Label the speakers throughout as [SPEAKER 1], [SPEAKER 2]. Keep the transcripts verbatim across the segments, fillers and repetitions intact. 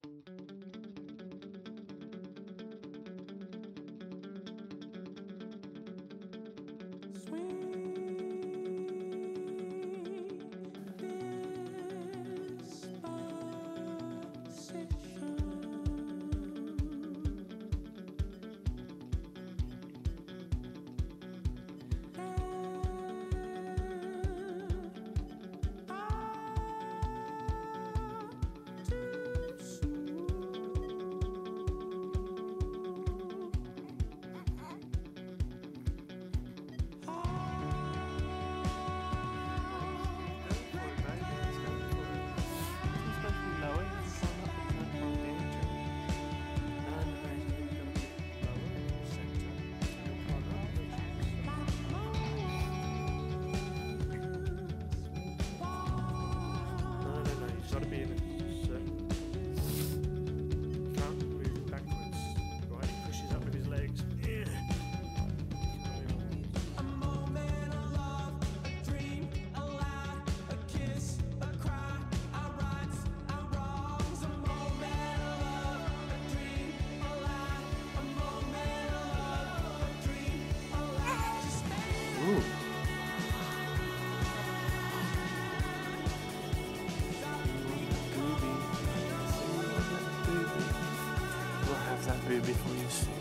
[SPEAKER 1] Before you see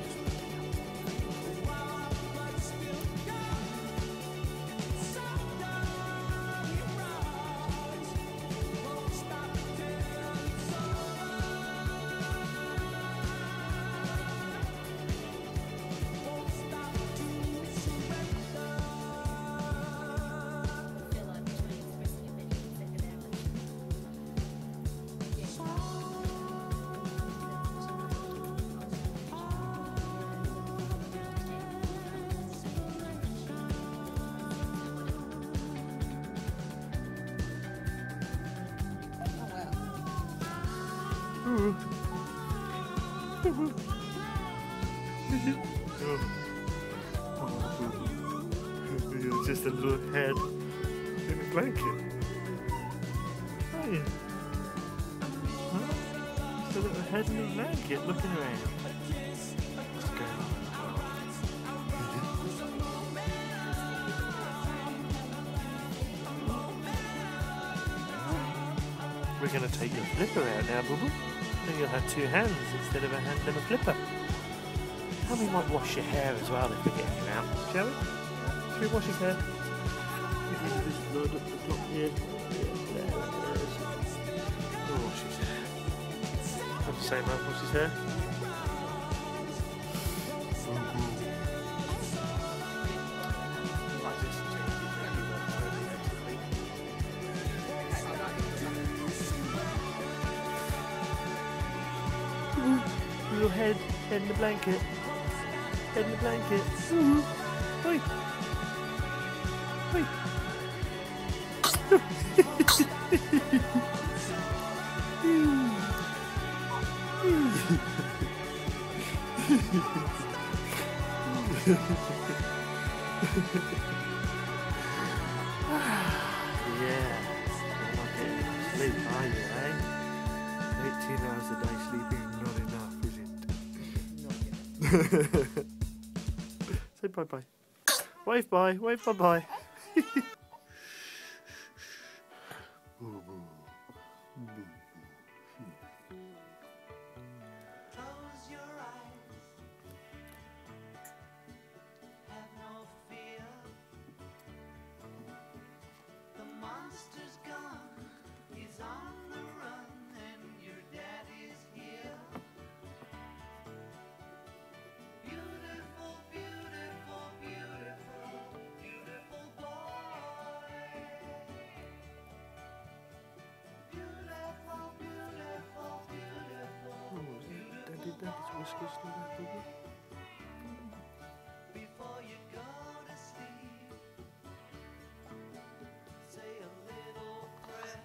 [SPEAKER 1] You're just a little head in a blanket. Are you? Huh? Just a little head in a blanket looking around. What's going on? We're going to take your flipper out now, Boo Boo. Then you'll have two hands instead of a hand and a flipper. And we might wash your hair as well if we're getting you out, shall we? Shall we wash his hair? This blood up the top here. Yeah, there it is. We'll wash his hair. Have the same man wash his hair. Your head, head in the blanket, head in the blanket. Ooh. Oi. Oi. Yeah, you're not getting enough sleep, are you, eh? eighteen hours a day sleeping, not enough, is it? Say bye bye. Wave bye, wave bye bye.
[SPEAKER 2] Close your eyes. Have no fear. The monster's gone. He's on the run, and your daddy's here. Beautiful, beautiful, beautiful, beautiful boy. Beautiful, beautiful, beautiful,
[SPEAKER 1] Daddy, Daddy's whiskers do that, Boo Boo.
[SPEAKER 2] before you go to sleep, say a little prayer.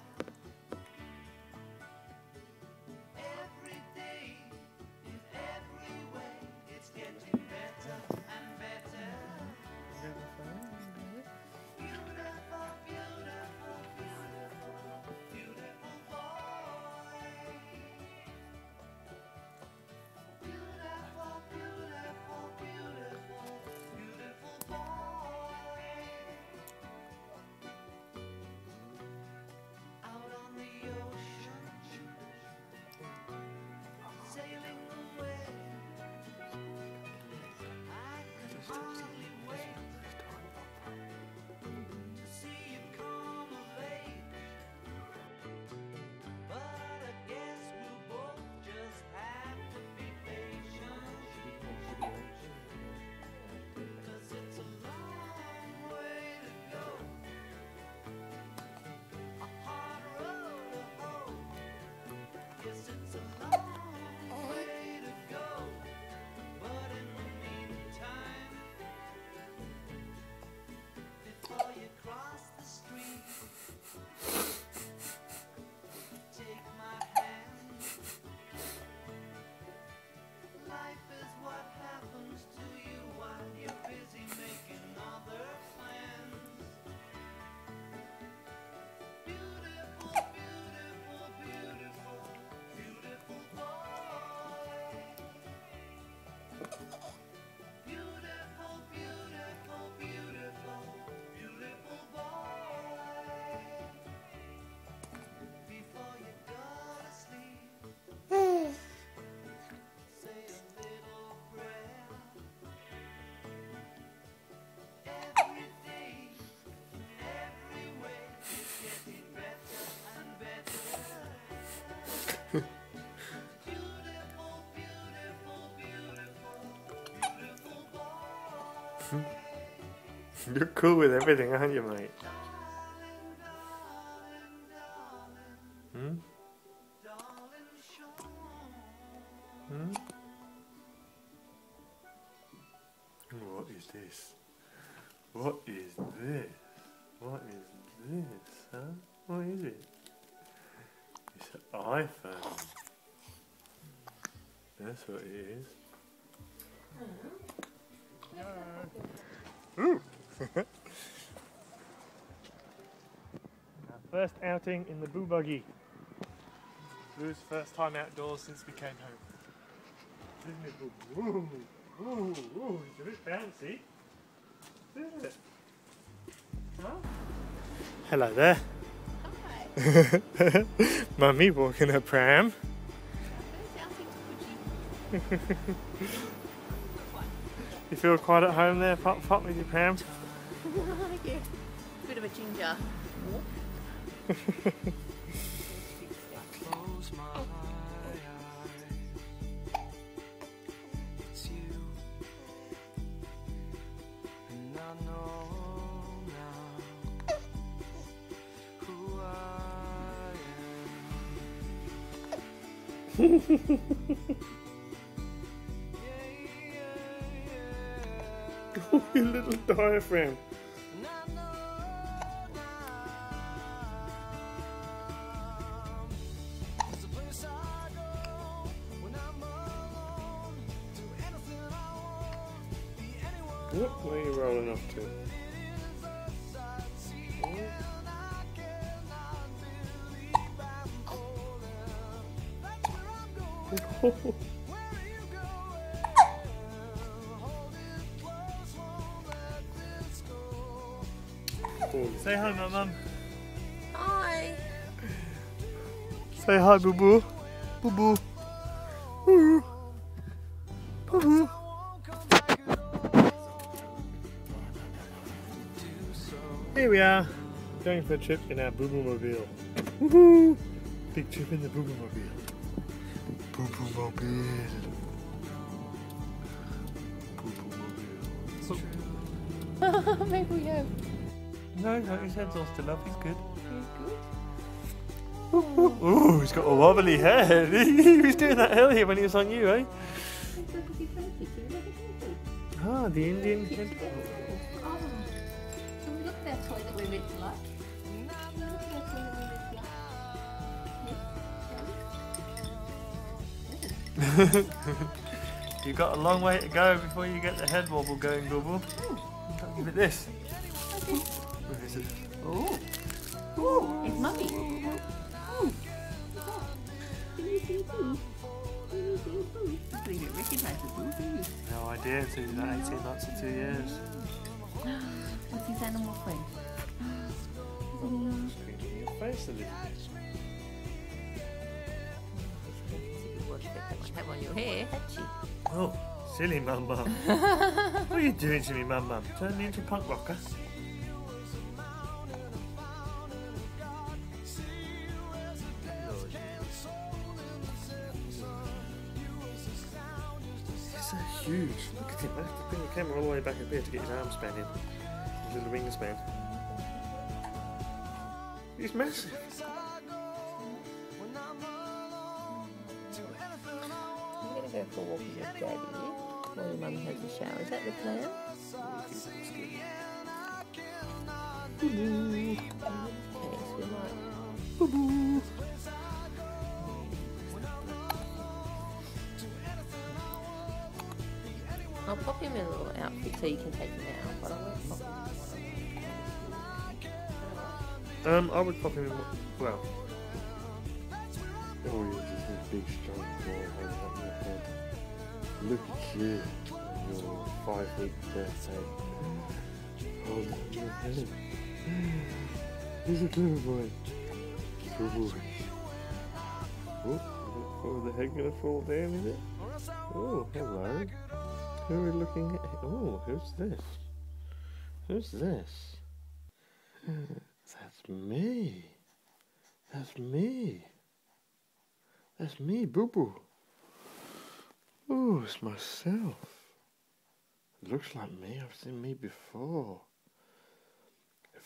[SPEAKER 2] Every day, in every way, it's getting better and better. Beautiful, beautiful, beautiful, beautiful boy.
[SPEAKER 1] You're cool with everything, aren't you, mate? Hmm? Hmm? What is this? What is this? What is this, huh? What is it? It's an iPhone. That's what it is. Ooh. Our first outing in the Boo Buggy. Boo's first time outdoors since we came home. Isn't it, Boo? Ooh, ooh, ooh, it's a bit bouncy. Isn't it? Huh? Hello there.
[SPEAKER 3] Hi.
[SPEAKER 1] Mummy walking her pram. You feel quite at home there, Pop Pop, with your pram?
[SPEAKER 3] Yeah. Bit of a ginger.
[SPEAKER 2] Close my eyes. It's you, and I know now who I am.
[SPEAKER 1] Oh, your little diaphragm.
[SPEAKER 2] And I know now there's a place I go when I'm alone. Do anything I want, be anyone.
[SPEAKER 1] What? Where are you rolling off to? Say hi, my mum.
[SPEAKER 3] Hi.
[SPEAKER 1] Say hi, Boo Boo. Boo Boo. Boo Boo. Boo. Here we are, going for a trip in our Boo Boo Mobile. Woohoo! Big trip in the Boo Boo Mobile. Boo Boo Mobile. Boo Boo Mobile.
[SPEAKER 3] Maybe we have.
[SPEAKER 1] No, no, his head's all still up. He's good.
[SPEAKER 3] Good.
[SPEAKER 1] Ooh, he's got a wobbly head. He was doing that earlier when he was on you, eh? Ah, the Indian kid.
[SPEAKER 3] Oh. So we look at that toy that we meant to like. Look at that toy that we meant to like.
[SPEAKER 1] You've got a long way to go before you get the head wobble going, Boo Boo. Give it this. Where is it?
[SPEAKER 3] Oh. Oh, it's mummy. Oh. I believe it recognises Boo, do you?
[SPEAKER 1] No idea. It's been about eighteen months or two years.
[SPEAKER 3] What's his animal friend?
[SPEAKER 1] Painting your face a little.
[SPEAKER 3] Have on your hair, had she?
[SPEAKER 1] Oh, silly mum mum. What are you doing to me, mum mum? Turn me into a punk rocker. He's so huge. Look at him. I have to bring the camera all the way back up here to get his arm span in. His little wingspan. He's massive.
[SPEAKER 3] I'm going to go for a walk with your daddy while your mummy has a shower. Is that the plan? Okay, so we might...
[SPEAKER 1] Boo-boo.
[SPEAKER 3] I'll pop him in a little outfit so you can take him out, but I won't pop him in.
[SPEAKER 1] Um, I would pop him in. Well,
[SPEAKER 4] Oh, you're just a big strong boy holding up your head. Look at you on your five week birthday. Holding up your head. He's a clever boy. Good boy. Oh, oh, the head gonna fall down, is it? Oh, hello. Who are we looking at? Oh, who's this? Who's this? That's me. That's me. That's me, Boo Boo. Oh, it's myself. It looks like me. I've seen me before.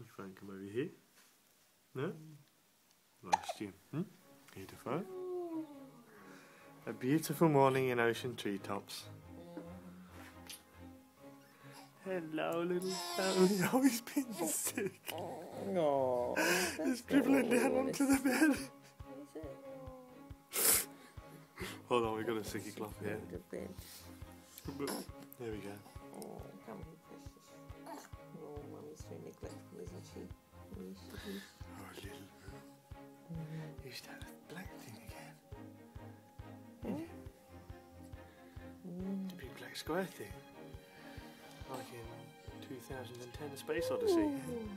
[SPEAKER 1] You won't come over here? No? Lost you. Hmm? Beautiful. A beautiful morning in Ocean Treetops. Hello, little family. Oh, he's been sick.
[SPEAKER 5] No.
[SPEAKER 1] He's dribbling down onto the bed. Hold on, we've got a sticky cloth here.
[SPEAKER 5] The bed.
[SPEAKER 1] There we go.
[SPEAKER 5] Oh, come here, precious. Oh, mommy's very neglectful, isn't she? Yes, she is.
[SPEAKER 1] Oh, little boo. You start a black thing again. Didn't you? The big black square thing. Like in two thousand ten A Space Odyssey. Mm,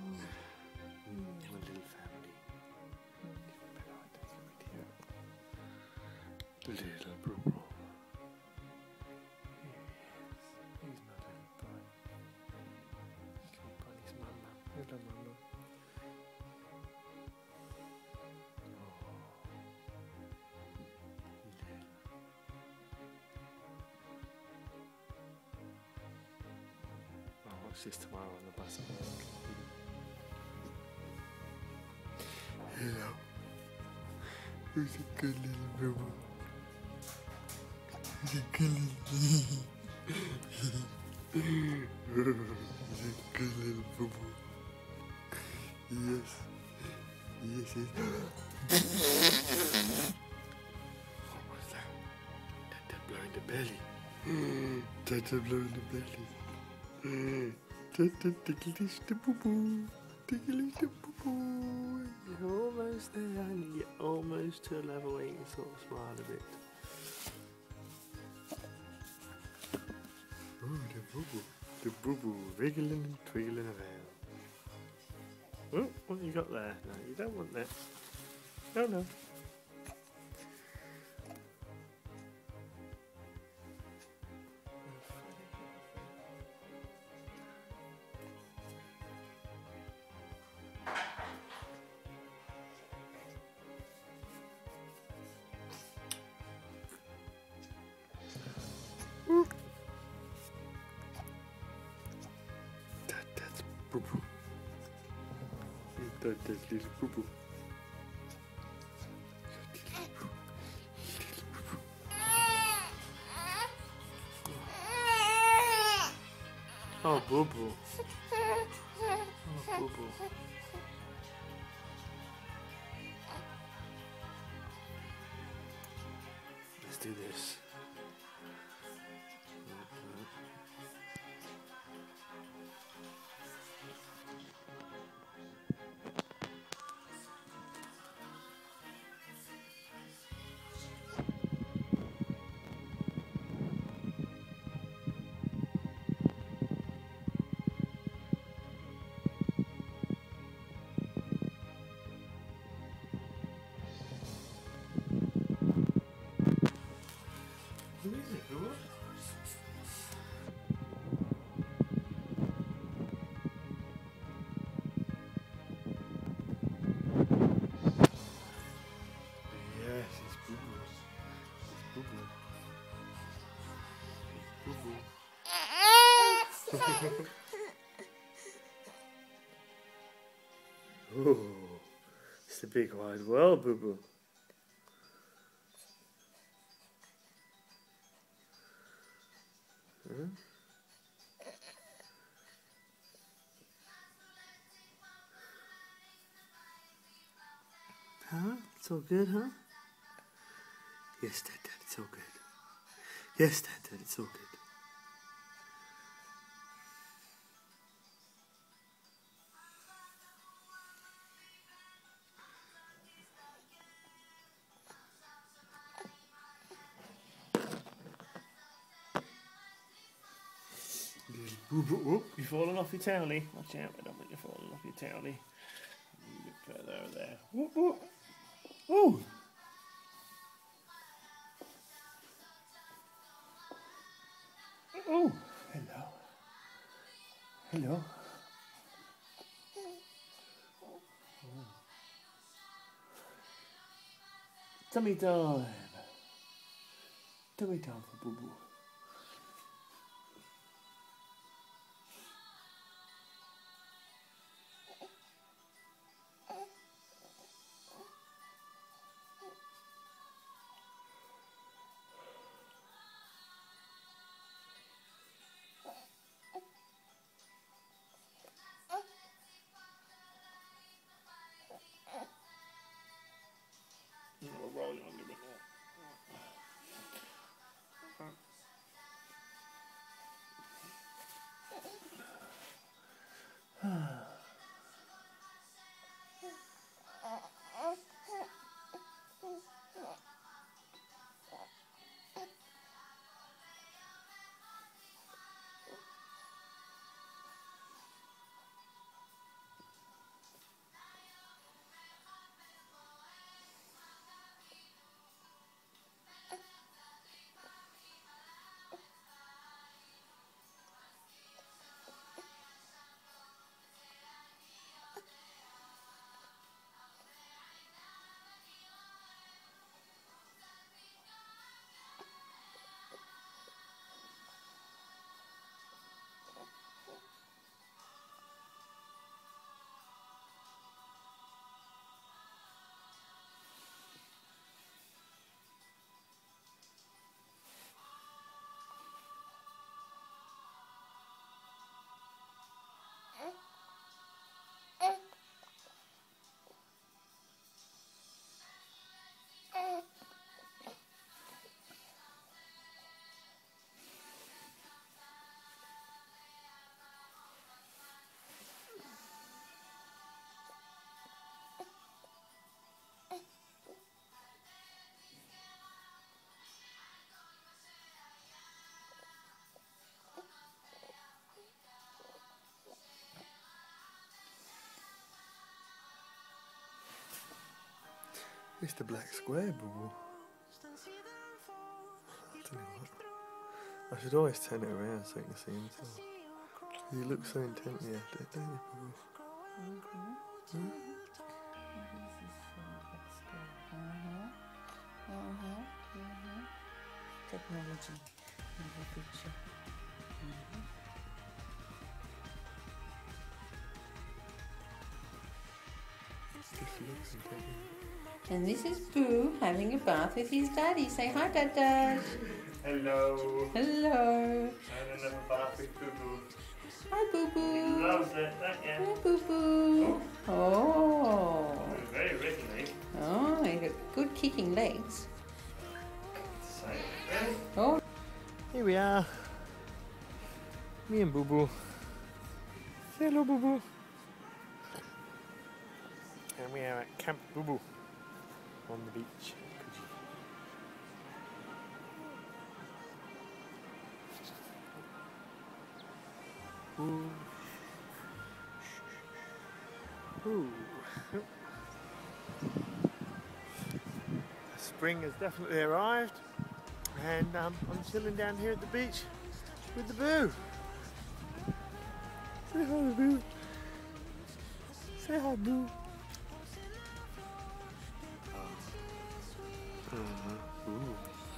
[SPEAKER 1] my little family. Little bro. Here he is. He's my little boy. Come on, he's mama. Little mama. I'll watch this tomorrow on the bus. Hello. Who's a good little boo? He's a good little He's a good little boo. Yes. Yes, yes. What was that? That that blowing the belly. That that blowing the belly. That that ticklish the boo boo. Ticklish the boo boo. You're almost there, and you're almost to a level where you can sort of smile a bit. Oh, the boo boo. The boo boo wriggling and twiggling around. Oh, what have you got there? No, you don't want that. No, no. That, that's boo boo. That, that's little boo boo. Oh, boo boo. Oh, boo boo. Let's do this. Who is it, Boo? Yes, it's Boo Boo. It's Boo Boo. It's Boo Boo. Oh, it's the big wide world, Boo Boo. Huh? Huh? It's all good, huh? Yes, Dad, Dad, it's all good. Yes, Dad, Dad, it's all good. Boo boo. Oh, you're falling off your towelly. Watch out, I don't want you falling off your towelly. A bit further over there. Ooh, ooh. Ooh. Oh, hello. Hello. Oh. Tummy time. Tummy time for Boo Boo.
[SPEAKER 4] Mister Black Square, boo boo. I don't know what. I should always turn it around so you can see him as well. You look so intently at it, don't you, boo boo? Hmm?
[SPEAKER 5] Technology in the picture.
[SPEAKER 4] Just looks intently.
[SPEAKER 5] And this is Boo having a bath with his daddy. Say hi, Dad Dad.
[SPEAKER 1] Hello.
[SPEAKER 5] Hello.
[SPEAKER 1] Having a bath with Boo Boo.
[SPEAKER 5] Hi, Boo
[SPEAKER 1] He
[SPEAKER 5] Boo.
[SPEAKER 1] loves it, don't
[SPEAKER 5] Hi,
[SPEAKER 1] you?
[SPEAKER 5] Boo Boo. Oh.
[SPEAKER 1] Very readily.
[SPEAKER 5] Oh, you got good kicking legs.
[SPEAKER 1] So, ready?
[SPEAKER 5] Oh.
[SPEAKER 1] Here we are. Me and Boo Boo. Say hello, Boo Boo. And we are at Camp Boo Boo on the beach. Ooh. Ooh. Spring has definitely arrived, and um, I'm chilling down here at the beach with the Boo. Say hi, Boo. Say hi, Boo. Uh, ooh.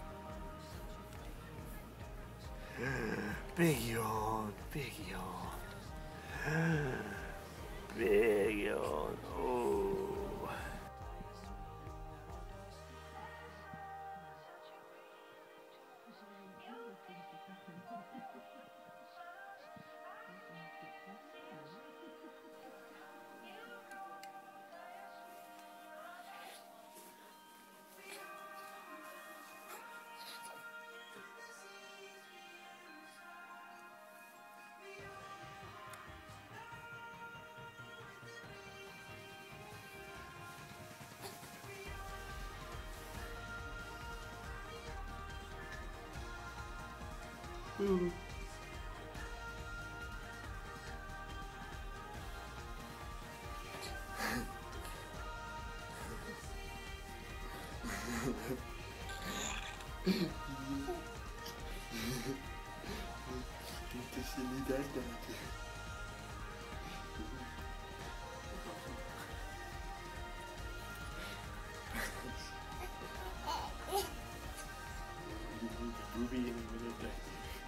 [SPEAKER 1] Big yawn, big yawn. Big yawn. Oh. Ooh.
[SPEAKER 4] Get the silly dad dad. Ruby in a minute, dad.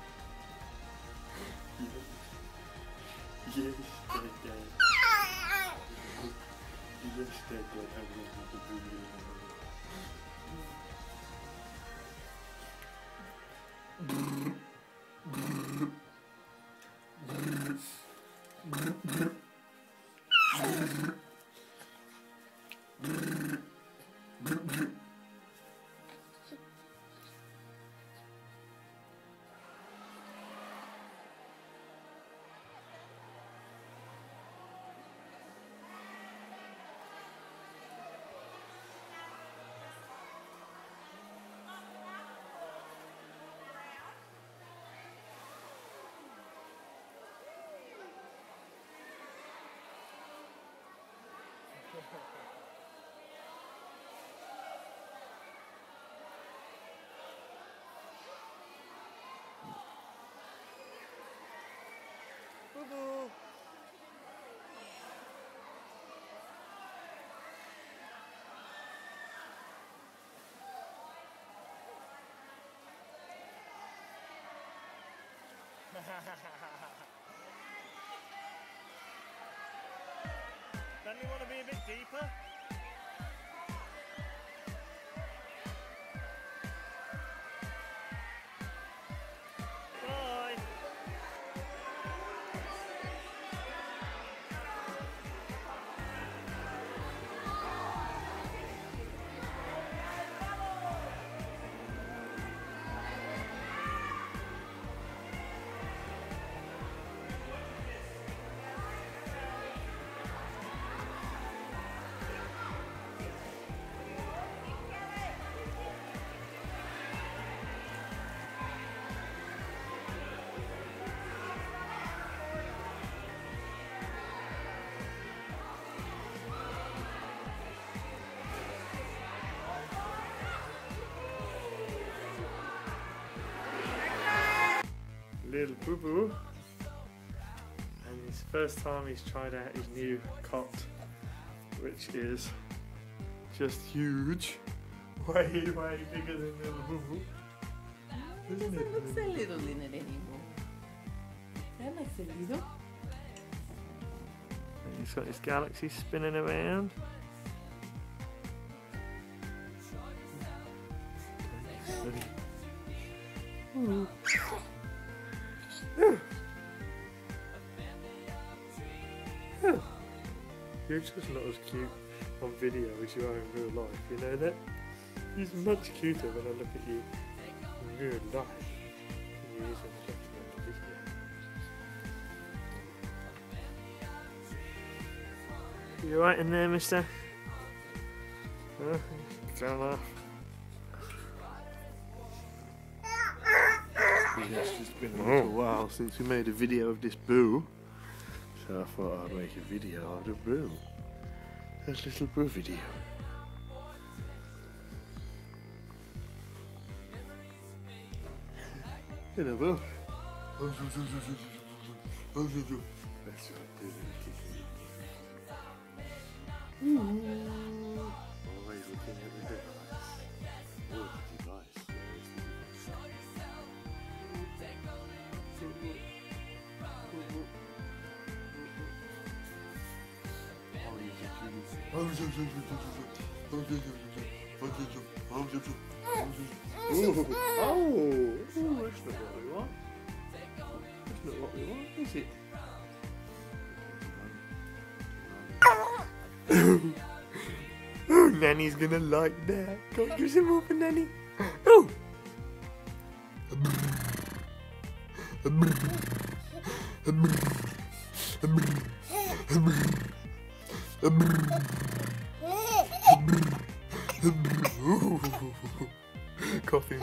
[SPEAKER 4] Yes, yes, dad dad. Yes, dad dad. I will be the Ruby in a minute.
[SPEAKER 1] Boo Boo. Don't you want to be a bit deeper? Bye. little boo boo. And it's the first time he's tried out his new cot, which is just huge. Way, way bigger than little boo boo.
[SPEAKER 5] It doesn't look so little in it anymore. That looks so little.
[SPEAKER 1] And he's got his galaxy spinning around. Ooh. You're just not as cute on video as you are in real life, you know that? He's much cuter when I look at you in real life than you is when I look at you on video. You alright in there, mister? Huh? Don't laugh.
[SPEAKER 4] It's just been a little while since we made a video of this boo, so I thought I'd make a video of the boo. This little boo video. Hello, boo. That's what I did. Always looking at the device. Oh, the device.
[SPEAKER 1] Ooh. Oh, ooh, that's not what we want. That's not what we want, is it? Oh, Nanny's gonna like that. Go give some more for Nanny. Oh! Coffee.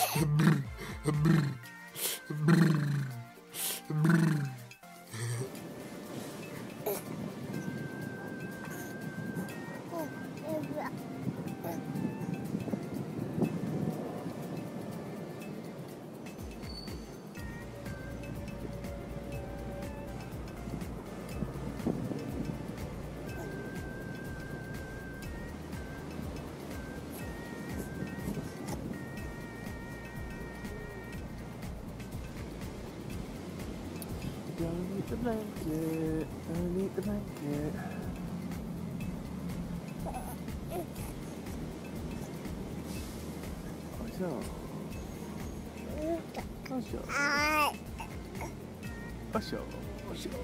[SPEAKER 1] Don't need the blanket, don't need the blanket. What's up? What's up? What's up? What's up?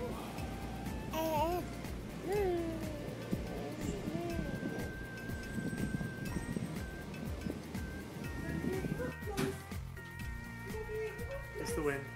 [SPEAKER 1] It's the wind.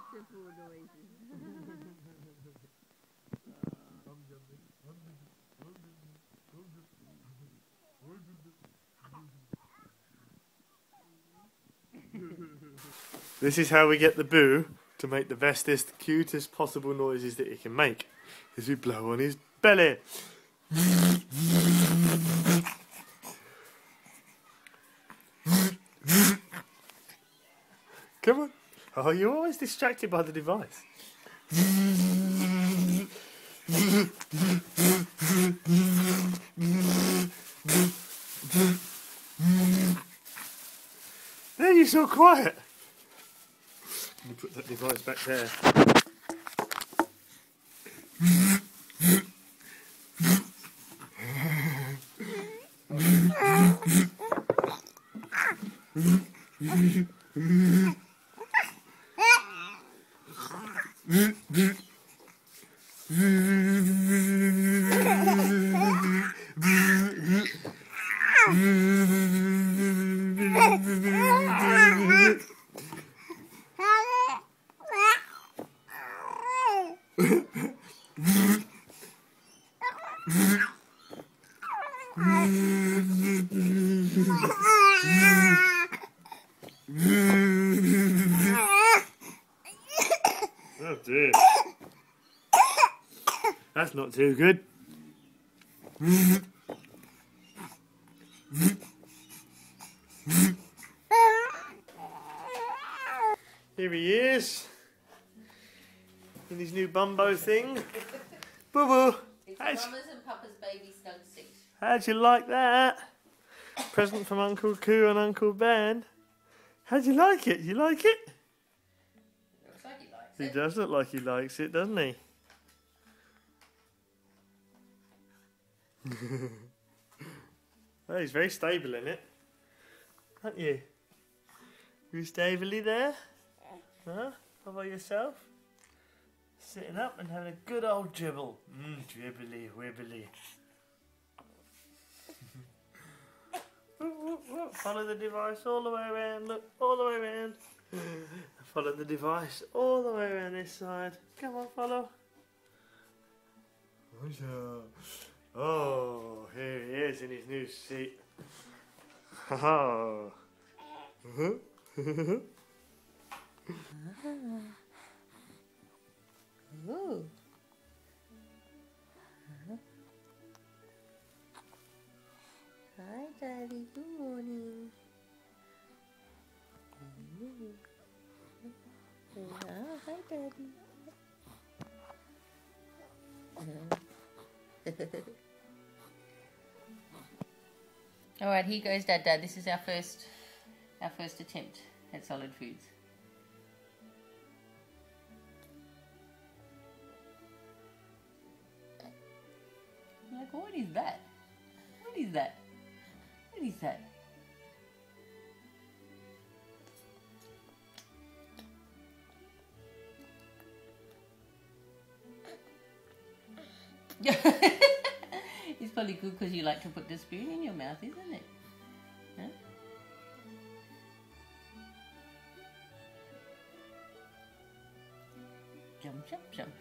[SPEAKER 3] Beautiful noises.
[SPEAKER 1] This is how we get the Boo to make the bestest, cutest possible noises that he can make. Is we blow on his belly. Come on. Oh, you're always distracted by the device. Then you're so quiet. Let me put that device back there. Oh dear. That's not too good. Here he is. In his new bumbo thing. Boo boo.
[SPEAKER 5] It's
[SPEAKER 1] How'd,
[SPEAKER 5] Mama's and Papa's baby snug seat.
[SPEAKER 1] how'd you like that? Present from Uncle Coo and Uncle Ben. How'd you like it? You like it?
[SPEAKER 5] Looks like he likes
[SPEAKER 1] He
[SPEAKER 5] it.
[SPEAKER 1] does look like he likes it, doesn't he? Oh, he's very stable in it. Aren't you? You stably there? Huh? How about yourself? Sitting up and having a good old dribble. Mmm, dribbly, wibbly. Whoop, whoop, whoop. Follow the device all the way around. Look, all the way around. Follow the device all the way around this side. Come on, follow. Oh, here he is in his new seat. Ha ha.
[SPEAKER 5] Ooh. Hi, Daddy. Good morning. Oh, hi, Daddy. All right, here goes Dad. Dad, this is our first, our first attempt at solid foods. Like, what is that? What is that? What is that? It's probably good because you like to put the spoon in your mouth, isn't it? Huh? Jump, jump, jump.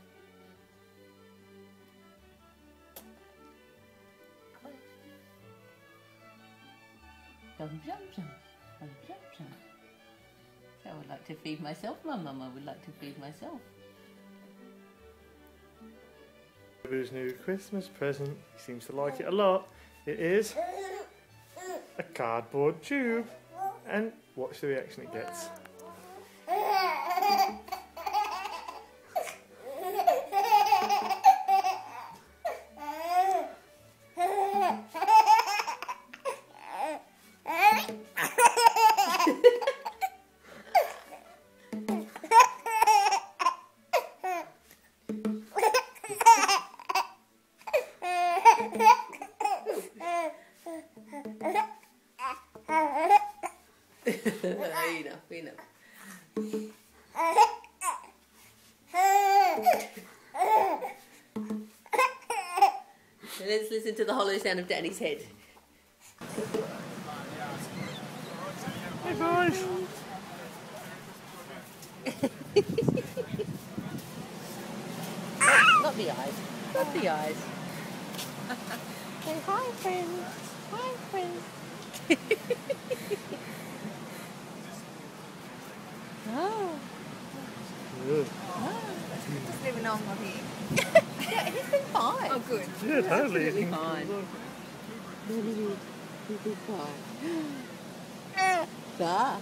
[SPEAKER 5] Jump, jump, jump. Jump, jump, jump. So I would like to feed myself, my mum. I would like to feed myself.
[SPEAKER 1] Boo's new Christmas present. He seems to like it a lot. It is a cardboard tube. And watch the reaction it gets.
[SPEAKER 5] Enough, enough. Let's listen to the hollow sound of Daddy's head.
[SPEAKER 1] Hey boys!
[SPEAKER 5] Not the eyes. Not the eyes. Say hi, friends. Hi, friends. Oh.
[SPEAKER 4] Good.
[SPEAKER 3] Doesn't even know I'm not here.
[SPEAKER 5] Yeah, he's been fine.
[SPEAKER 3] Oh, good.
[SPEAKER 1] Yeah, totally.
[SPEAKER 5] Absolutely fine. He's been fine. Ah.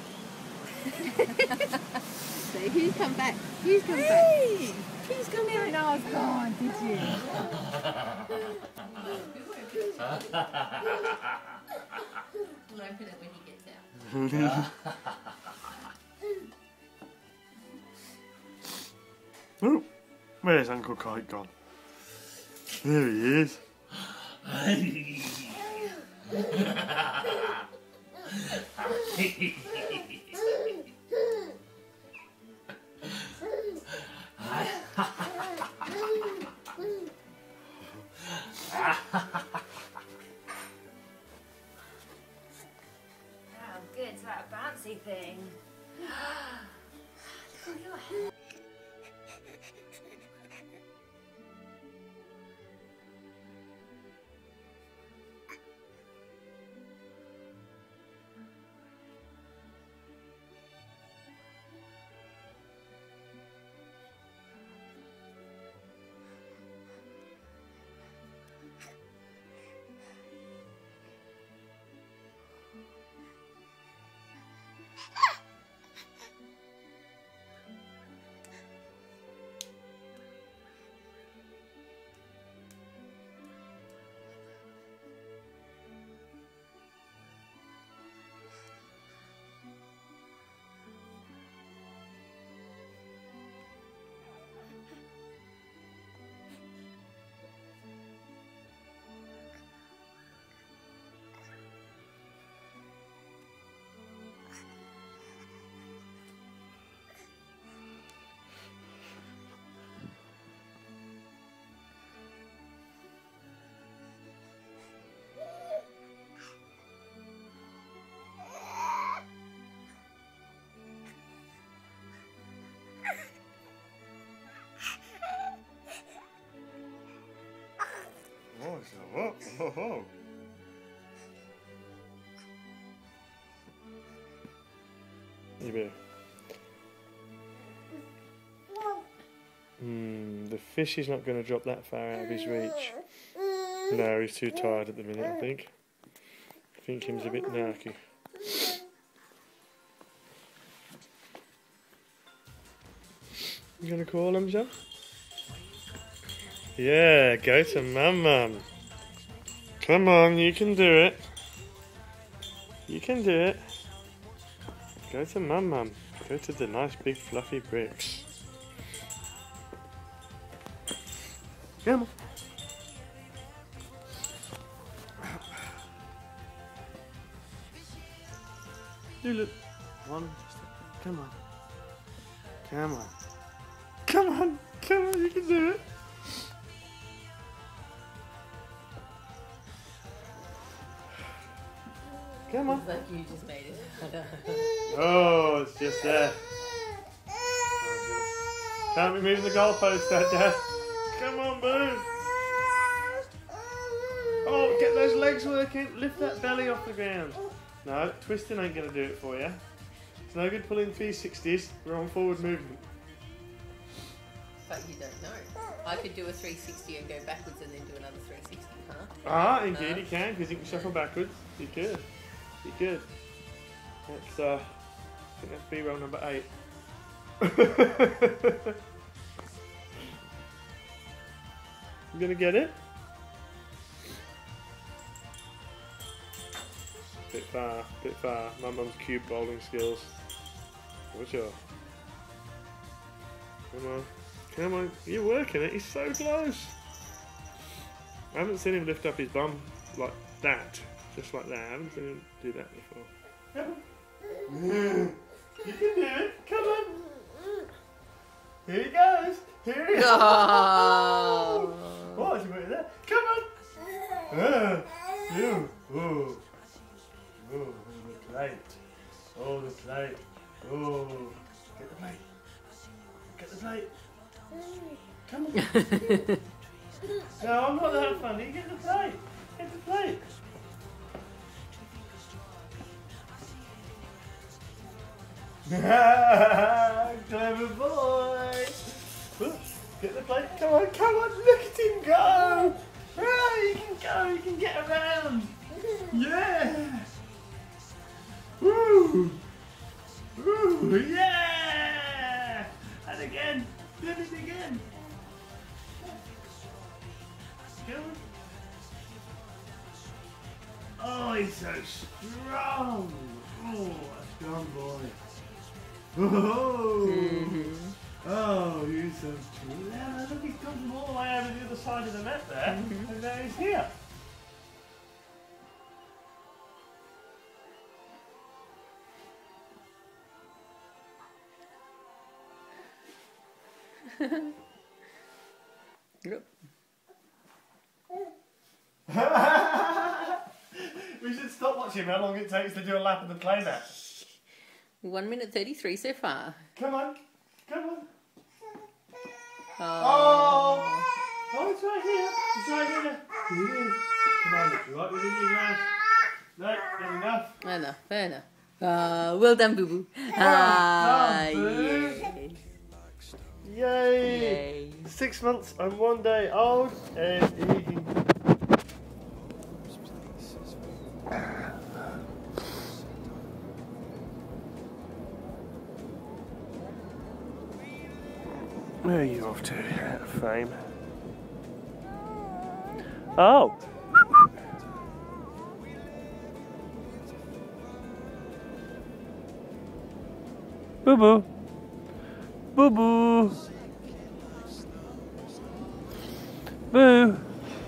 [SPEAKER 5] So he's come back. He's come back.
[SPEAKER 3] Hey!
[SPEAKER 5] He's come
[SPEAKER 3] You didn't
[SPEAKER 5] back.
[SPEAKER 3] know I was gone, did you?
[SPEAKER 5] We'll open it when he gets out.
[SPEAKER 4] Oh, where's Uncle Kite gone? There he is.
[SPEAKER 3] Oh, good. It's that bouncy thing. Look at your hair.
[SPEAKER 4] Oh, so what? Oh, oh. You better. Hmm, the fish is not going to drop that far out of his reach. No, he's too tired at the minute, I think. I think he's a bit narky. You going to call him, John? Yeah, go to Mum Mum. Come on, you can do it. You can do it. Go to Mum Mum. Go to the nice big fluffy bricks. Come on. Do look. One. Come on. Come on. Come on. Come on, you can do it. Come on.
[SPEAKER 5] It's like you just made it.
[SPEAKER 4] Oh, it's just there. Can't be moving the goalpost, Dad, Dad. Come on, move. Oh, get those legs working. Lift that belly off the ground. No, twisting ain't going to do it for you. It's no good pulling three sixties. We're on forward movement.
[SPEAKER 5] But you don't know. I could do a three sixty and go backwards and then do another three sixty, huh?
[SPEAKER 4] Ah, indeed you can, because you can shuffle backwards. You could. You could. That's, uh, I think that's B-roll number eight. You gonna get it? Bit far, bit far. My mum's cube bowling skills. What's your? Come on, come on. You're working it. He's so close. I haven't seen him lift up his bum like that, just like that. I haven't seen him do that before. Come on. You can do it. Come on. Here he goes. Here he goes.
[SPEAKER 5] Oh.
[SPEAKER 4] Oh, she went there. Come on. Ah, you. Oh. Oh, the plate. Oh, the plate. Oh. Get the plate.
[SPEAKER 1] Get the plate. Come on. No, I'm not that funny. Get the plate. Get the plate. Clever boy. Get the plate. Come on, come on. Look at him go. Ah, he can go. He can get around. Yeah. Woo. Woo. Yeah. And again. Do it again. Go. Oh, he's so strong. Oh, a strong boy. Oh,
[SPEAKER 5] Mhm.
[SPEAKER 1] oh, you're so clever. Look, he's come from all the way over the other side of the map there, and now he's here.
[SPEAKER 5] Yep.
[SPEAKER 1] We should stop watching how long it takes to do a lap of the play mat.
[SPEAKER 5] One minute thirty-three so far.
[SPEAKER 1] Come on, come on.
[SPEAKER 5] Oh.
[SPEAKER 1] Oh, oh, it's right here. It's right here. It is. Come on, it's right within your glass. No, not enough.
[SPEAKER 5] Enough, fair enough. Ah, well done, Boo Boo. Ah,
[SPEAKER 1] done, Boo.
[SPEAKER 5] yay.
[SPEAKER 1] Yay!
[SPEAKER 5] Yay.
[SPEAKER 1] Six months and one day old and eating. Where are you off to, Fame? Oh! Boo boo! Boo boo! Boo!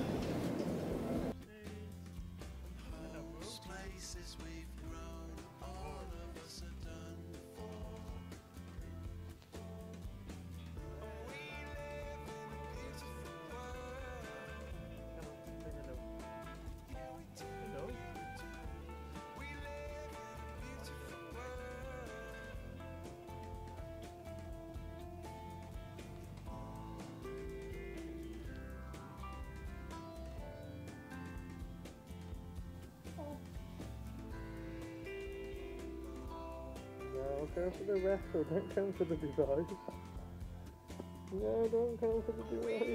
[SPEAKER 1] No, go for the wrestle, don't come for the divide. No, don't come for the divide.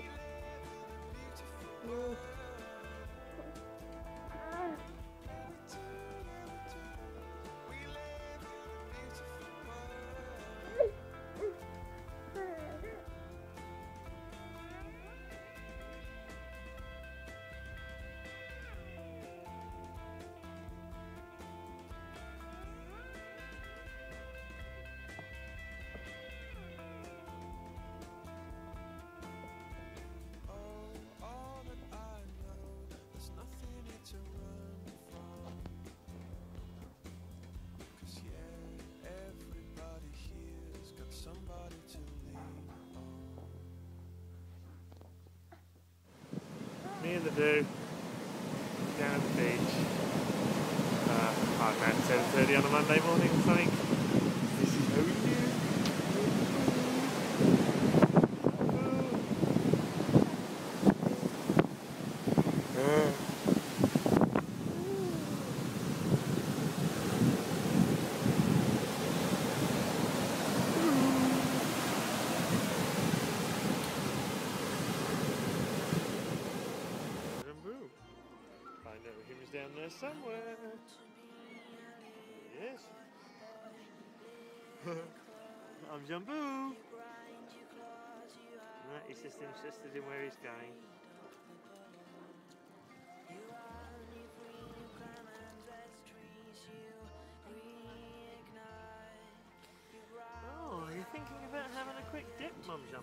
[SPEAKER 1] No. Me and the dude down at the beach. Uh, I don't know, seven thirty on a Monday morning or something. This is how we do. Uh. I know him is down there somewhere. Yes. I'm Jumbo. No, he's just interested in where he's going. Oh, you're thinking about having a quick dip, Mum Jump?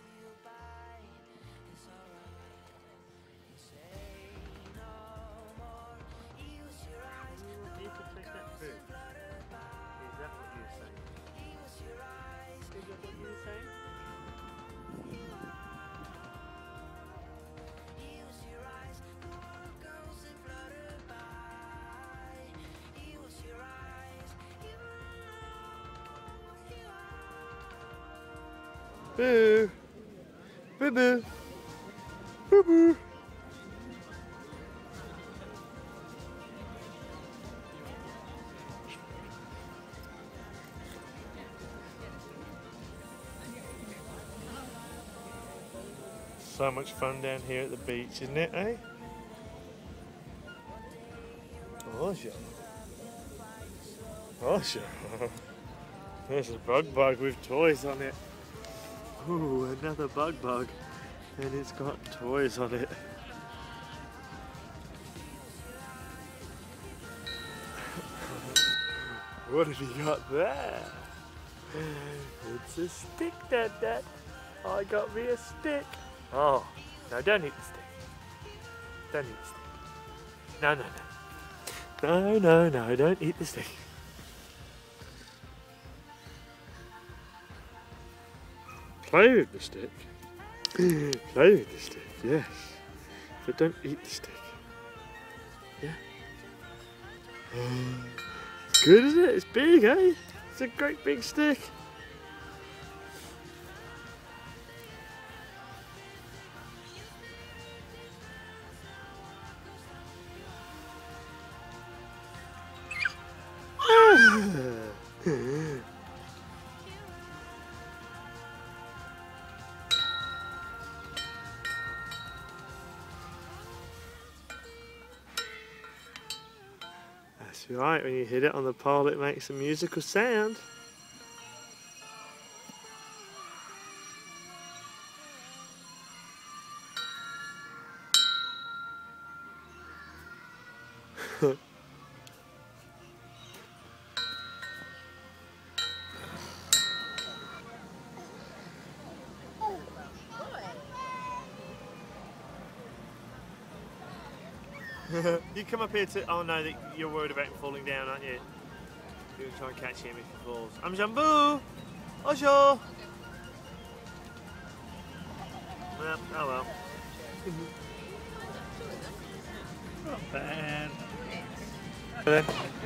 [SPEAKER 1] You could take that food. Is that what you're saying? Is that what you're saying?
[SPEAKER 4] Boo! Boo boo! Boo boo!
[SPEAKER 1] So much fun down here at the beach, isn't it, eh? Oh, sure. Oh, sure. There's a bug bug with toys on it. Ooh, another bug bug. And it's got toys on it. What have you got there? It's a stick, Dad, Dad. I got me a stick. Oh, no, don't eat the stick. Don't eat the stick. No, no, no. No, no, no, don't eat the stick. Play with the stick. Play with the stick, yes. But don't eat the stick. Yeah? It's good, isn't it? It's big, eh? It's a great big stick. That's right, when you hit it on the pole it makes a musical sound. You come up here to. Oh no, that you're worried about him falling down, aren't you? You're gonna try and catch him if he falls. I'm Jambu! Osho! Well, oh well. Not bad. Then.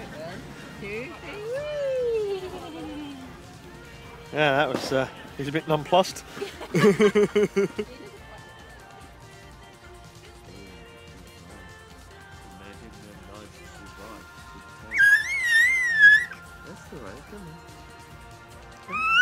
[SPEAKER 1] Yeah, that was. Uh, he's a bit nonplussed. That's the way, come on. Come on.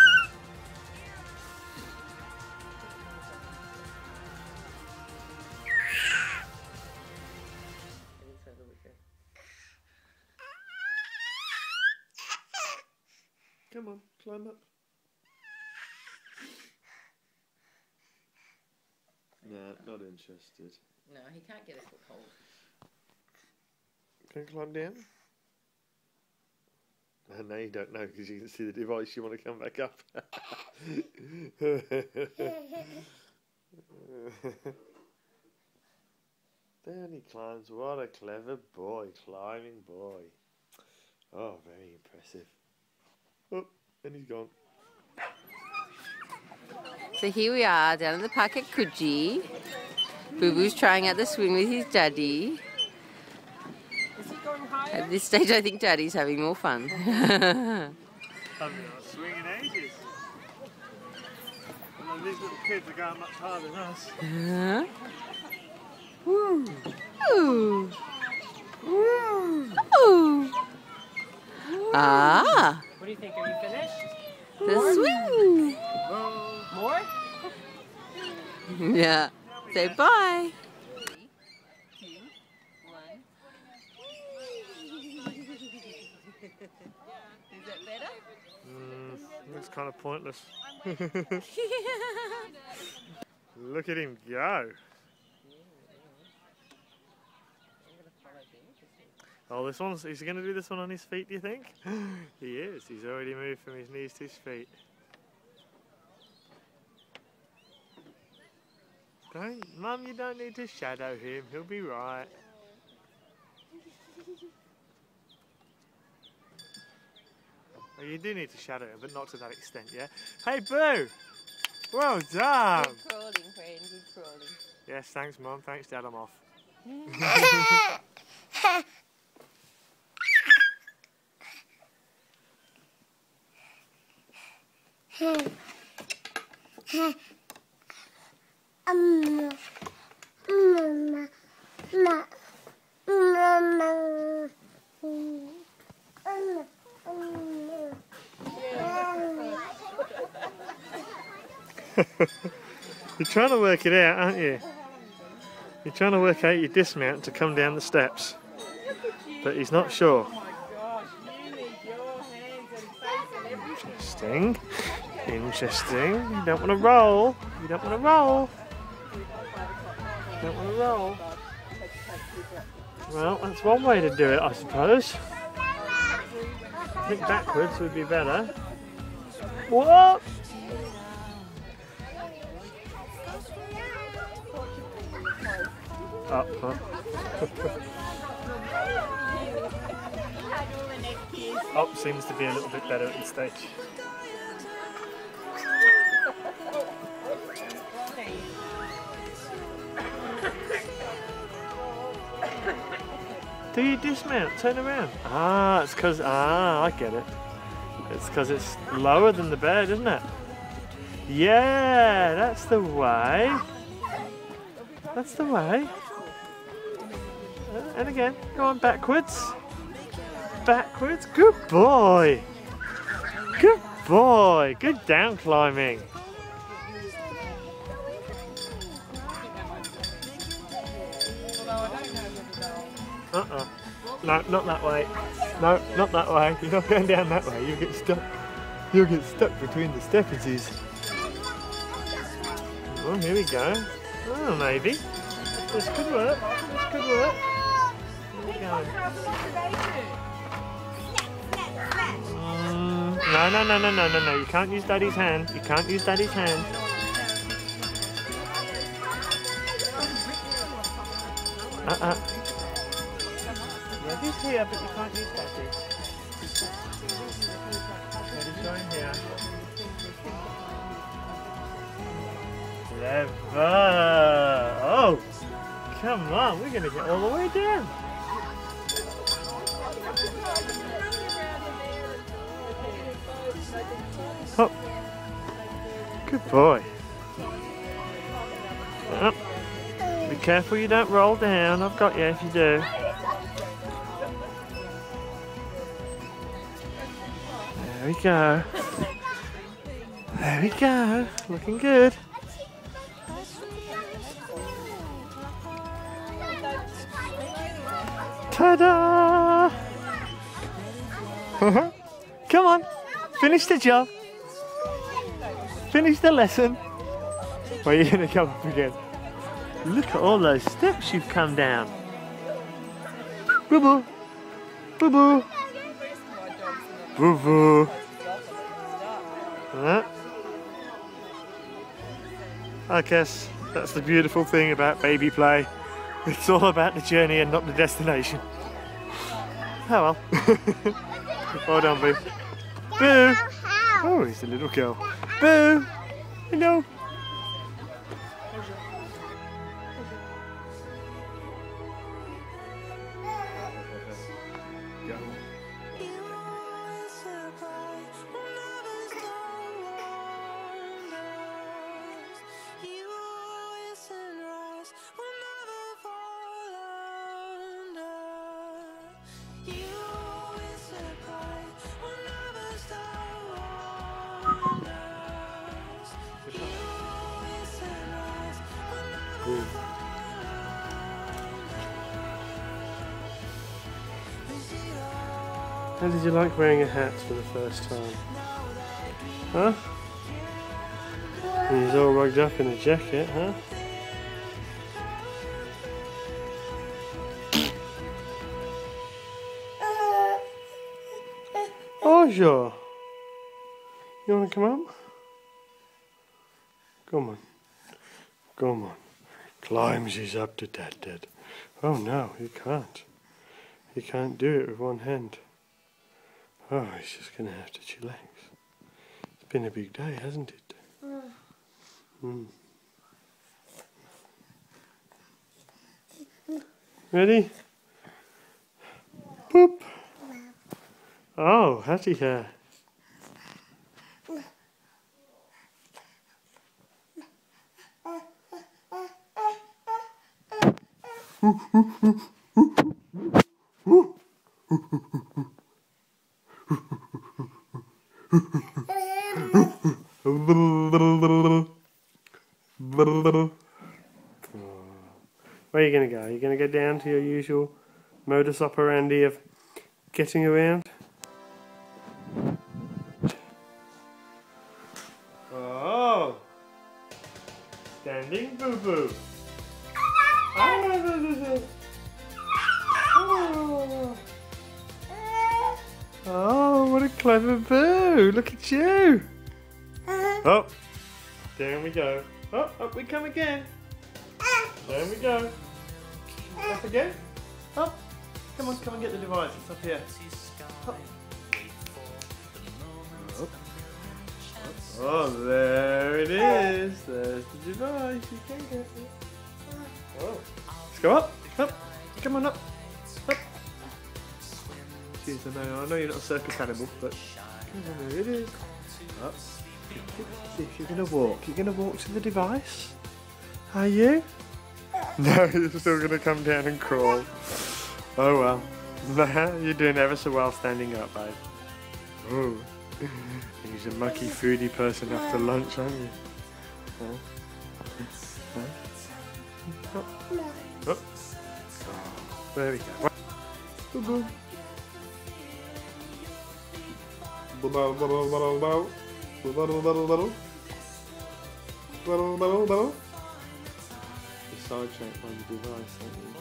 [SPEAKER 1] Come on, climb up. Nah, not interested.
[SPEAKER 5] No, he can't get a foothold.
[SPEAKER 1] Can you climb down? Oh, no, you don't know because you can see the device. You want to come back up. There he climbs. What a clever boy, climbing boy. Oh, very impressive. Oh, and he's gone.
[SPEAKER 5] So here we are down in the park at Coogee. Boo Boo's trying out the swing with his daddy.
[SPEAKER 6] Is he going higher?
[SPEAKER 5] At this stage, I think Daddy's having more fun.
[SPEAKER 1] Having a swing in ages. And these little kids are going much harder than us.
[SPEAKER 5] Huh? Woo! Ooh! Ooh! Ooh! Ah!
[SPEAKER 6] What do you think? Are you finished?
[SPEAKER 5] The swing!
[SPEAKER 6] More?
[SPEAKER 5] Yeah. Say bye. Three, two, one. Is that better?
[SPEAKER 1] Mm, looks kind of pointless. Look at him go. Oh, this one's, is he going to do this one on his feet, do you think? He is. He's already moved from his knees to his feet. Don't, Mum, you don't need to shadow him. He'll be right. Oh, you do need to shadow him, but not to that extent, yeah? Hey, Boo! Well done!
[SPEAKER 5] Good crawling, friend. Good crawling.
[SPEAKER 1] Yes, thanks, Mum. Thanks, Dad. I'm off.
[SPEAKER 7] Um, Mama, ma, Mama.
[SPEAKER 1] You're trying to work it out, aren't you? You're trying to work out your dismount to come down the steps. But he's not sure.
[SPEAKER 6] Oh my gosh, you need your hands and face and everything.
[SPEAKER 1] Interesting. Interesting. You don't want to roll. You don't want to roll. You don't want to roll. Well, that's one way to do it, I suppose. I think backwards would be better. What? Up, huh? Up seems to be a little bit better at this stage. Do you dismount? Turn around. Ah, it's because, ah, I get it. It's because it's lower than the bed, isn't it? Yeah, that's the way. That's the way. Uh, and again, go on backwards. Backwards. Good boy. Good boy. Good down climbing. Uh-uh. No, not that way. No, not that way. You're not going down that way. You'll get stuck. You'll get stuck between the steppensies. Oh, here we go. Oh, maybe. This could work. This could work. Here we go. Mm, no, no, no, no, no, no, no. You can't use Daddy's hand. You can't use Daddy's hand. Uh-uh. Daddy's here, but you can't use Daddy. Daddy's going here. Clever. Oh, come on. We're going to get all the way down. Oh, good boy. Oh. Be careful you don't roll down. I've got you if you do. There we go. There we go. Looking good. Ta-da! Come on. Finish the job. Finish the lesson. Where are you going to come up again? Look at all those steps you've come down. Boo-boo. Boo-boo. Boo-boo. Huh? I guess that's the beautiful thing about baby play. It's all about the journey and not the destination. Oh well. Well done, Boo. Boo! Oh, he's a little girl. Boo! Hello. How did you like wearing a hat for the first time? Huh? And he's all rugged up in a jacket, huh? Oh, sure. You want to come up? Come on. Come on. Climbs his up to Dad, Dad. Oh no, he can't. He can't do it with one hand. Oh, he's just going to have to chillax. It's been a big day, hasn't it? Mm. Ready? Boop. Oh, hattie hair. Where are you going to go? Are you going to go down to your usual modus operandi of getting around? Oh! Standing boo boo. Oh. Oh, what a clever boo! Look at you! Oh, down we go. Oh, up we come again. There we go. Up again. Up. Come on, come and get the device. It's up here. Up. Up. Oh, there it is. There's the device. You can get it. Oh. Let's go up. Up. Come on up. Up. Jeez, I know, I know you're not a circus animal, but come on, there it is. Up. See if you're going to walk. You're going to walk to the device? Are you? No, you're still going to come down and crawl. Oh well. Nah, you're doing ever so well standing up, babe. Oh. He's a mucky foodie person after lunch, aren't you? Huh? Huh? Oh. Oh. There we go. Boo-boo. The side shape by the device, don't you?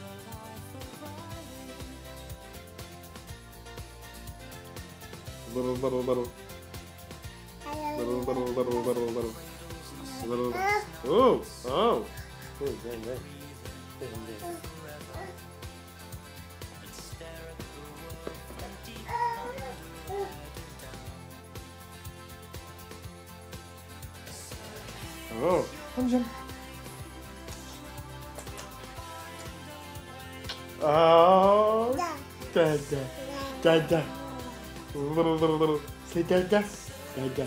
[SPEAKER 1] Little, little, little. Little, little, little, little, little. Little. Oh! Oh! Oh, damn, damn. Damn, damn. Oh, come jump. Oh, Dada, Dada. Little, little, little. Say Dada, Dada.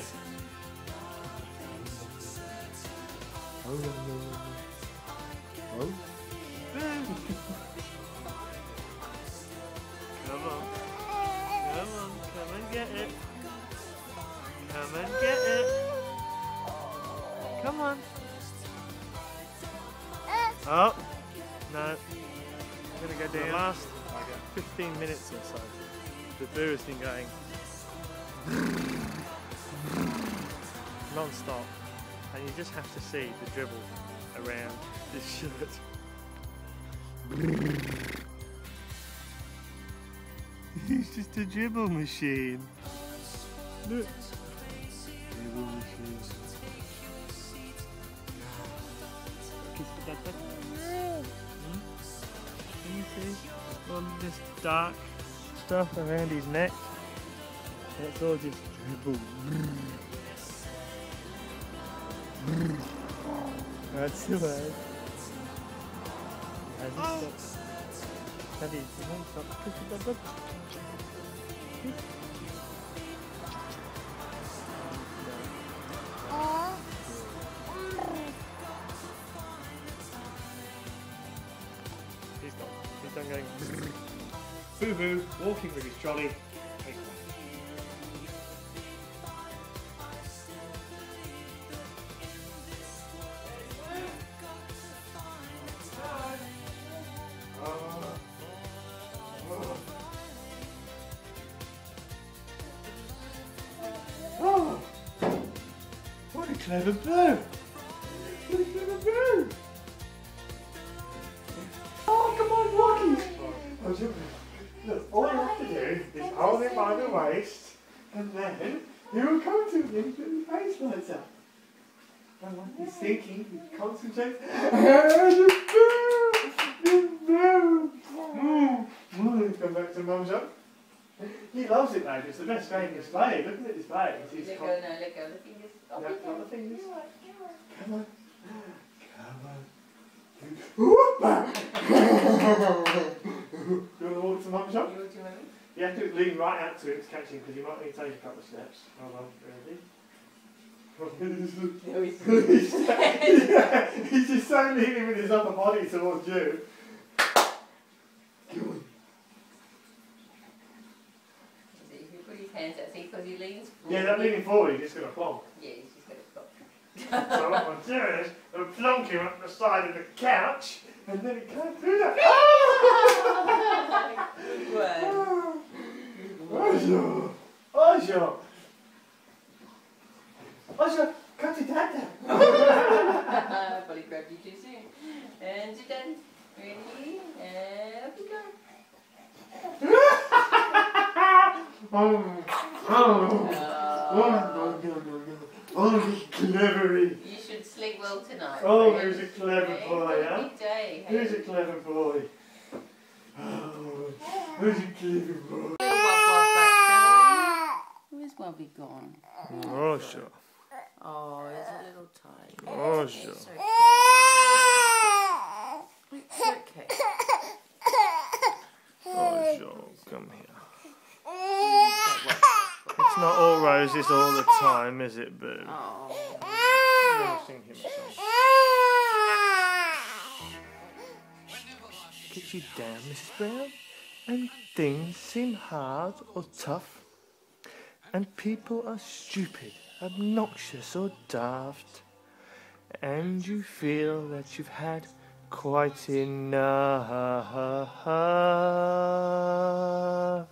[SPEAKER 1] Oh, no, no, no. Oh. Come on. Come on, come and get it. Come and get it. Come on. Oh, no. I'm going to go down. The last fifteen minutes or so, the boo has been going non-stop. And you just have to see the dribble around this shirt. He's just a dribble machine. Look. Dribble machine. Hmm? Can you see all this dark stuff around his neck? That's all just dribble. That's the word. Has he stopped? Has he stopped? Push it up, up. He's gone. He's done going boo boo, walking with his trolley. Oh, what a clever boo! What a clever boo! Oh, come on, walkie! Oh, look, all you have to do is hold it by the waist, and then he will come to me with his face lights up. And when he's thinking, he concentrates, and you boo! You boo! Mm. Mm. Come back to Mum's up. He loves it though, it's the best game he's played. Look at his play. He's
[SPEAKER 5] Let go now, let go. The fingers. Up
[SPEAKER 1] no,
[SPEAKER 5] it
[SPEAKER 1] not the fingers.
[SPEAKER 5] Come on.
[SPEAKER 1] Come on. Come on. You want to walk to Mum's shop?
[SPEAKER 5] You want to run?
[SPEAKER 1] You have to lean right out to him to catch him because you might need to take a couple of steps. Hold on, ready?
[SPEAKER 5] No, he's
[SPEAKER 1] yeah, he's just so leaning with his upper body towards you. Yeah, that leaning forward, he's going to plonk.
[SPEAKER 5] Yeah, he's just going to plonk.
[SPEAKER 1] So what I'm doing is I'm plonking him up the side of the couch, and then he can't do that.
[SPEAKER 5] Well,
[SPEAKER 1] Osho! Osho! Osho, cut it out there.
[SPEAKER 5] probably grabbed you too soon. And you're done. Ready? And up you go.
[SPEAKER 1] Oh, oh, oh, oh, clevery.
[SPEAKER 5] You should sleep well tonight.
[SPEAKER 1] Oh,
[SPEAKER 5] Ready?
[SPEAKER 1] who's a clever
[SPEAKER 5] Okay,
[SPEAKER 1] boy,
[SPEAKER 5] it's a
[SPEAKER 1] huh?
[SPEAKER 5] big day.
[SPEAKER 1] Who's a clever boy? Oh, who's a clever boy?
[SPEAKER 5] Wub wub back, shall we? Where's Wubby gone?
[SPEAKER 1] Oh, sure.
[SPEAKER 5] Oh, he's a little tired.
[SPEAKER 1] Oh,
[SPEAKER 5] It's
[SPEAKER 1] sure.
[SPEAKER 5] okay. It's okay.
[SPEAKER 1] Oh, sure. Come here. It's not all roses all the time, is it, Boo?
[SPEAKER 5] Oh.
[SPEAKER 1] I'm gonna sing him a song. Get you down, Missus Brown, and things seem hard or tough, and people are stupid, obnoxious or daft, and you feel that you've had quite enough.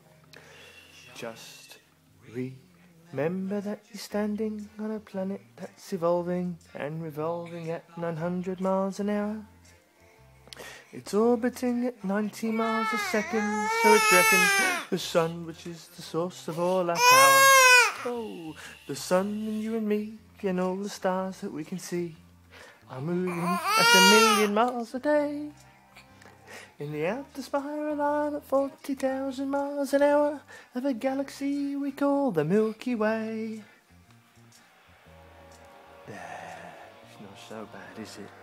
[SPEAKER 1] Just remember that you're standing on a planet that's evolving and revolving at nine hundred miles an hour. It's orbiting at ninety miles a second, so it's reckoned the sun, which is the source of all our power. Oh, the sun and you and me and all the stars that we can see are moving at a million miles a day. In the outer spiral line at forty thousand miles an hour of a galaxy we call the Milky Way. There, it's not so bad, is it?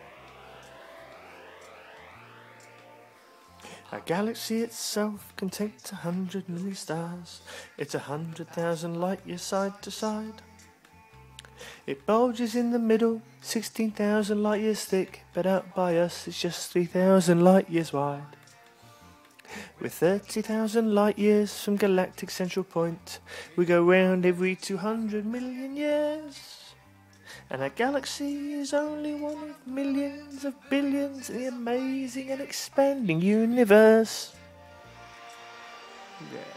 [SPEAKER 1] A galaxy itself contains a hundred million stars. It's a hundred thousand light years side to side. It bulges in the middle, sixteen thousand light years thick, but out by us it's just three thousand light years wide. We're thirty thousand light years from galactic central point. We go round every two hundred million years. And our galaxy is only one of millions of billions in the amazing and expanding universe. Yeah.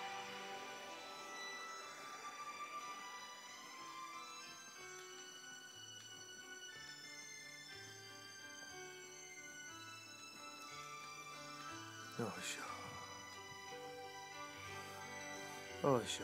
[SPEAKER 1] Oh, sure. Oh, sure.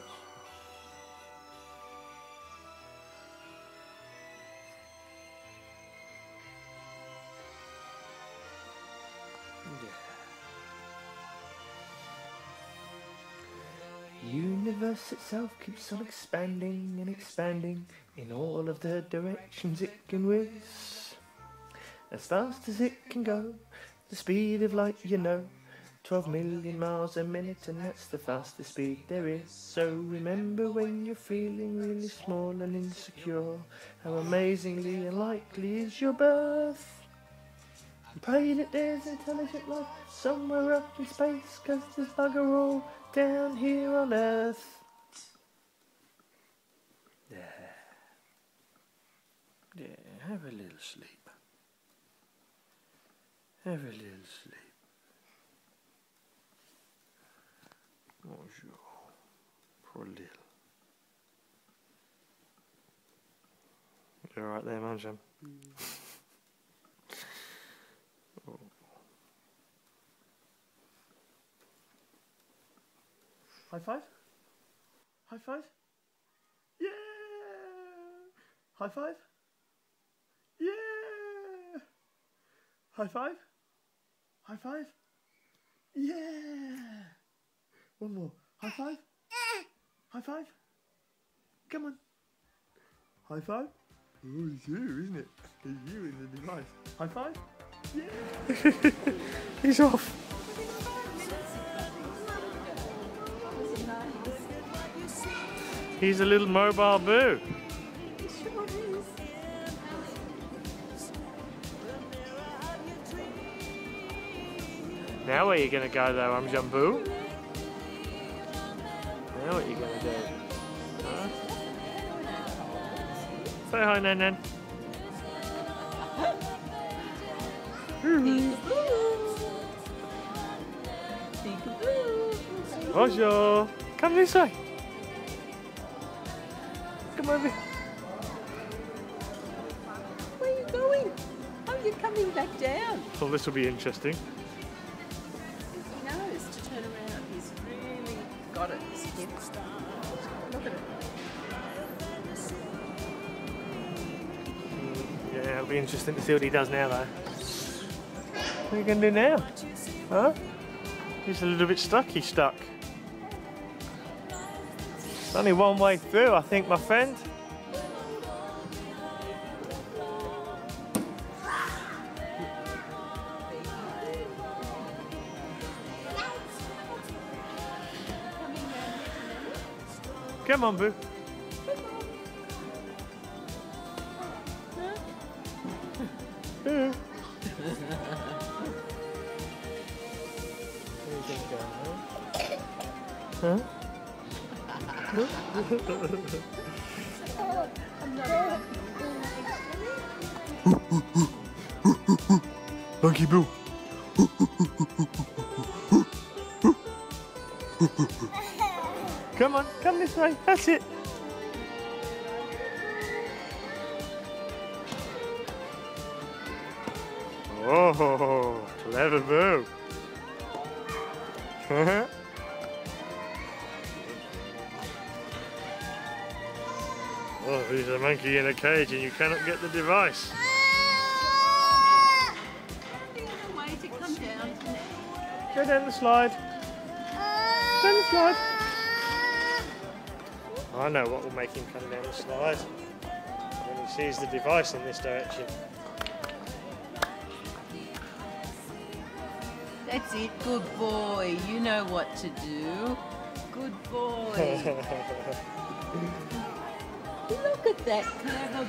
[SPEAKER 1] The universe itself keeps on expanding and expanding in all of the directions it can whiz. As fast as it can go, the speed of light, you know, twelve million miles a minute, and that's the fastest speed there is. So remember when you're feeling really small and insecure, how amazingly unlikely is your birth. And pray that there's intelligent life somewhere up in space, 'cause there's bugger all down here on Earth. Yeah. Yeah, have a little sleep. Have a little sleep. Bonjour. Poor little. You alright there, Manjam? Mm. Oh. High five? High five? Yeah! High five? Yeah! High five? High five? Yeah! One more. High five? High five? Come on. High five? Oh, it's you, isn't it? It's you in the device. High five? Yeah! He's off. He's a little mobile boo. Now where you gonna go though, I'm Jumbo? Now what you gonna do? Say hi, Nan Nan. Bonjour. Come this way. Come over.
[SPEAKER 5] Where are you going? Oh, you're coming back down.
[SPEAKER 1] Well, this will be interesting.
[SPEAKER 5] He knows to turn around. He's really got it, this kid. Look at it.
[SPEAKER 1] Yeah, it'll be interesting to see what he does now, though. What are you going to do now? Huh? He's a little bit stuck. He's stuck. It's only one way through, I think, my friend. Come on, Boo. Boo. Huh? Monkey Boo. Come on, come this way. That's it. Oh, clever Boo. Oh, he's a monkey in a cage and you cannot get the device.
[SPEAKER 5] Way to come down.
[SPEAKER 1] Go down the slide. Down the slide. I know what will make him come down the slide. When he sees the device in this direction.
[SPEAKER 5] That's it, good boy. You know what to do. Good boy. Look at that clever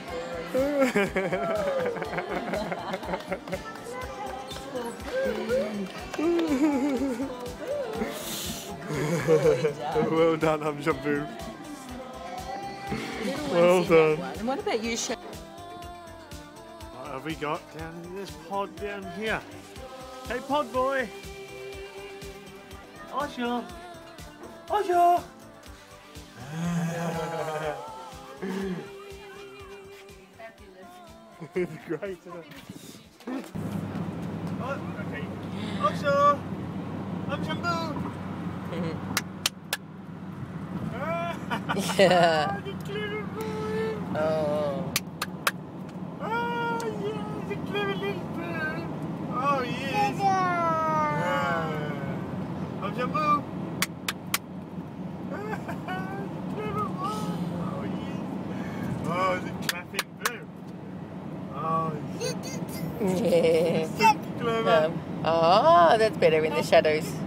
[SPEAKER 5] boy.
[SPEAKER 1] Well done, Hamza Boo. Well done.
[SPEAKER 5] And what about you, Sha?
[SPEAKER 1] What have we got down in this pod down here? Hey, pod boy. Osha. Osha. It's great, isn't it? Oh, okay. Osha. Hamza Boo.
[SPEAKER 5] Yeah.
[SPEAKER 1] The clever boy.
[SPEAKER 5] Oh.
[SPEAKER 1] Oh, yeah, the clever little bird. Oh, yes. Hamza Boo. Clever boy. Oh, yes. Oh, the clapping Boo. Oh, yes.
[SPEAKER 5] Yeah.
[SPEAKER 1] Clever.
[SPEAKER 5] Um, oh, that's better in the shadows.